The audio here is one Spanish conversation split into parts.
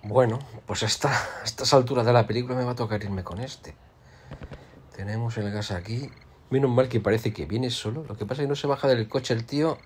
Bueno, pues a estas alturas de la película me va a tocar irme con este. Tenemos el gas aquí. Menos mal que parece que viene solo. Lo que pasa es que no se baja del coche el tío.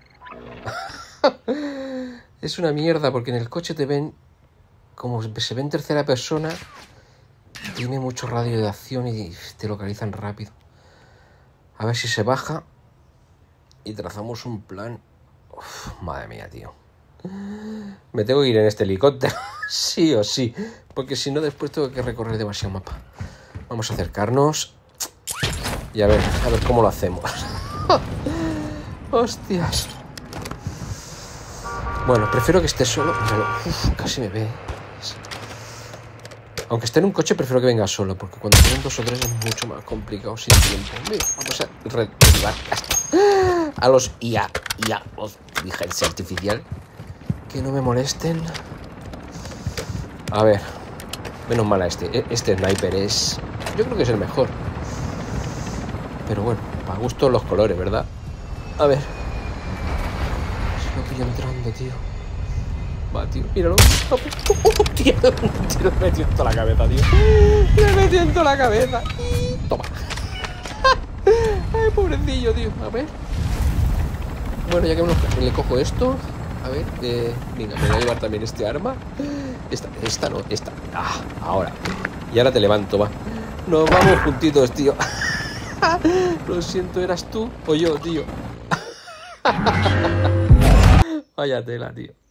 Es una mierda porque en el coche te ven... Como se ve en tercera persona, tiene mucho radio de acción y te localizan rápido. A ver si se baja y trazamos un plan. Uf, madre mía, tío. Me tengo que ir en este helicóptero, sí o sí, porque si no después tengo que recorrer demasiado mapa. Vamos a acercarnos y a ver cómo lo hacemos. Hostias. Bueno, prefiero que esté solo. Uf, casi me ve. Aunque esté en un coche, prefiero que venga solo, porque cuando tienen 2 o 3 es mucho más complicado sin tiempo. Mira, vamos a derribar a los IA, los inteligencia artificial. Que no me molesten. A ver, menos mal a este sniper es... Yo creo que es el mejor. Pero bueno, para gusto los colores, ¿verdad? A ver. Se lo pillo entrando, tío. Va, tío, míralo. Tío, le metió en toda la cabeza, tío. Le metió en toda la cabeza. Toma. Ay, pobrecillo, tío. A ver. Bueno, ya que le cojo esto. A ver, venga, me voy a llevar también este arma. Esta no, esta. Ah, ahora. Y ahora te levanto, va. Nos vamos juntitos, tío. Lo siento, ¿eras tú o yo, tío? Vaya tela, tío.